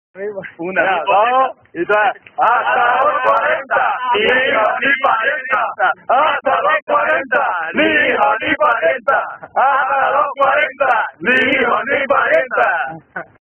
Una, dos y tres. Hasta los 40, ni hijos ni parienta. Hasta los 40, ni hijos ni parienta. Hasta los 40, ni hijos ni parienta.